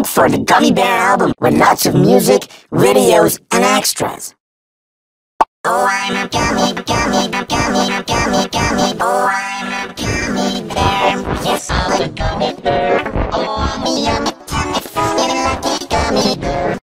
Look for the Gummy Bear album with lots of music, videos, and extras. Oh, I'm a gummy bear.